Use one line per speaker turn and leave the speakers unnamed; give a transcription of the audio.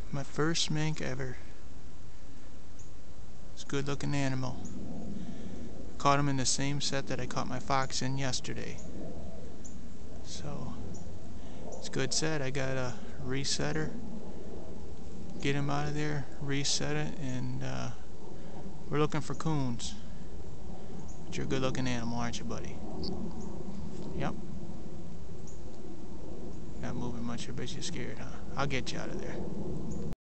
My first mink ever. It's a good looking animal. Caught him in the same set that I caught my fox in yesterday. So it's a good set. I got a resetter. Get him out of there, reset it, and we're looking for coons. But you're a good looking animal, aren't you, buddy? Yep. Not moving much, I bet you're scared, huh? I'll get you out of there.